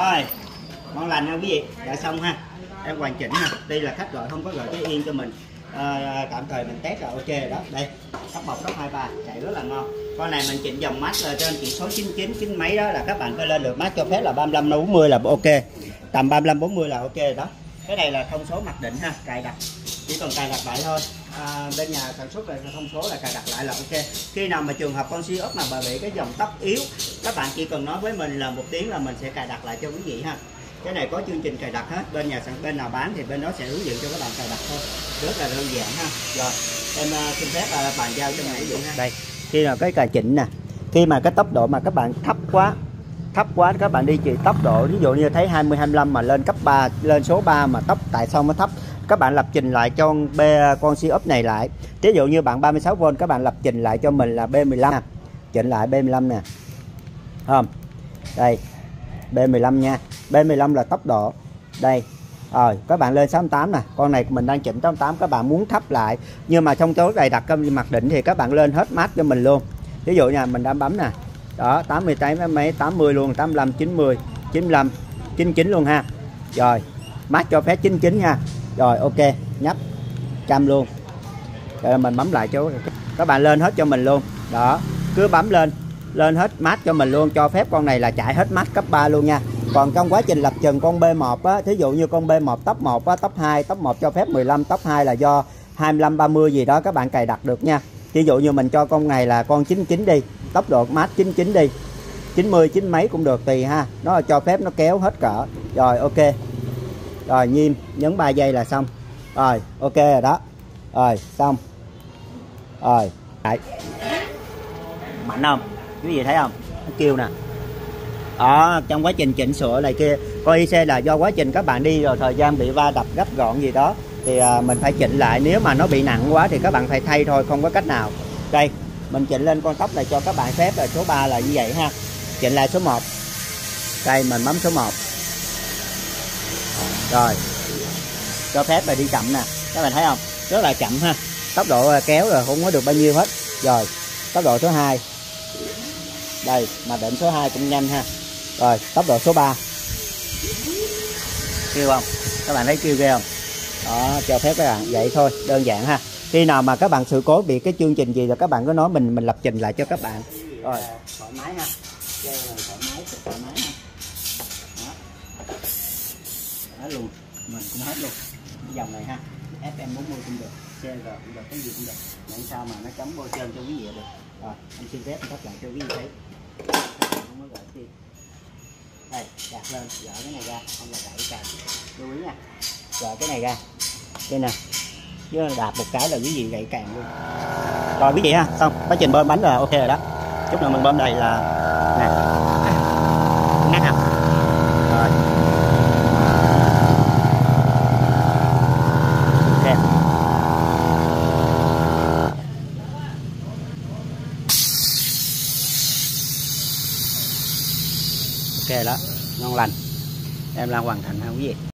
Rồi, ngon lành nha quý vị. Đã xong ha. Em hoàn chỉnh ha. Đây là khách gọi không có gọi cái yên cho mình. Tạm thời mình test là ok đó. Đây, tóc bọc tóc 23 chạy rất là ngon. Con này mình chỉnh dòng mát là trên chỉ số 99 9 mấy đó là các bạn có lên được mát cho phép là 35 40 là ok. Tầm 35 40 là ok đó. Cái này là thông số mặc định ha, cài đặt. Chỉ cần cài đặt lại thôi. Bên nhà sản xuất là thông số là cài đặt lại là ok. Khi nào mà trường hợp con siêu ốc nào mà bị cái dòng tóc yếu, các bạn chỉ cần nói với mình là một tiếng là mình sẽ cài đặt lại cho quý vị ha. Cái này có chương trình cài đặt hết, bên nhà sản bên nào bán thì bên đó sẽ hướng dẫn cho các bạn cài đặt thôi, rất là đơn giản ha. Rồi em xin phép bàn giao cho quý vị ha. Đây, khi nào cái cài chỉnh nè, khi mà cái tốc độ mà các bạn thấp quá các bạn đi chỉ tốc độ ví dụ như thấy 20 25 mà lên cấp 3 lên số 3 mà tốc tại sao nó thấp, các bạn lập trình lại cho con siêu ốc này lại. Ví dụ như bạn 36V các bạn lập trình lại cho mình là B15, chỉnh lại B15 nè, không đây B15 nha, B15 là tốc độ đây. Rồi các bạn lên 68 nè, con này mình đang chỉnh 88, các bạn muốn thấp lại nhưng mà trong số này đặt mặc định thì các bạn lên hết mát cho mình luôn. Ví dụ nha, mình đã bấm nè, đó 88 mấy 80 luôn, 85 90 95 99 luôn ha. Rồi mát cho phép 99 nha. Rồi ok, nhấp 100 luôn. Rồi mình bấm lại cho các bạn lên hết cho mình luôn. Đó, cứ bấm lên hết mát cho mình luôn, cho phép con này là chạy hết mát cấp 3 luôn nha. Còn trong quá trình lập trình con B1 á, thí dụ như con B1 tốc 1 á, tốc 2, tốc 1 cho phép 15, tốc 2 là do 25 30 gì đó các bạn cài đặt được nha. Ví dụ như mình cho con này là con 99 đi, tốc độ mát 99 đi, 90 9 mấy cũng được tùy ha. Nó là cho phép nó kéo hết cỡ. Rồi ok. Rồi nhim nhấn 3 giây là xong. Rồi ok rồi đó. Rồi xong. Rồi đấy. Mạnh không? Quý vị thấy không? Nó kêu nè. Đó, trong quá trình chỉnh sửa này kia, coi IC là do quá trình các bạn đi rồi thời gian bị va đập gấp gọn gì đó thì mình phải chỉnh lại. Nếu mà nó bị nặng quá thì các bạn phải thay thôi, không có cách nào. Đây, mình chỉnh lên con tóc này cho các bạn phép là số 3 là như vậy ha. Chỉnh lại số 1. Đây mình bấm số 1. Rồi. Cho phép là đi chậm nè. Các bạn thấy không? Rất là chậm ha. Tốc độ kéo rồi không có được bao nhiêu hết. Rồi, tốc độ số 2. Đây, mà định số 2 cũng nhanh ha. Rồi, tốc độ số 3. Kêu không? Các bạn thấy kêu ghê không? Đó, cho phép các bạn vậy thôi, đơn giản ha. Khi nào mà các bạn sự cố bị cái chương trình gì rồi các bạn có nói mình lập trình lại cho các bạn. Rồi, thoải mái ha. Thoải mái ha. Đó. Đó luôn, mình cũng hết luôn. Cái dòng này ha, FM40 cũng được, CG cũng được, cái gì cũng được. Để sao mà nó chấm bôi trơn cho quý vị được. Rồi, anh xin phép tắt lại cho quý vị thấy. Không có gợi tim. Đây, đặt lên, gỡ cái này ra, không là đẩy càng. Lưu ý nha. Gỡ cái này ra. Đây nè. Chứ đạp một cái là quý vị gãy càng luôn. Rồi quý vị ha, xong, quá trình bơm bánh là ok rồi đó. Chút nữa mình bơm đây là nè. Ngắt không? Rồi. Ok. Ok đó, ngon lành. Em làm hoàn thành ha quý vị.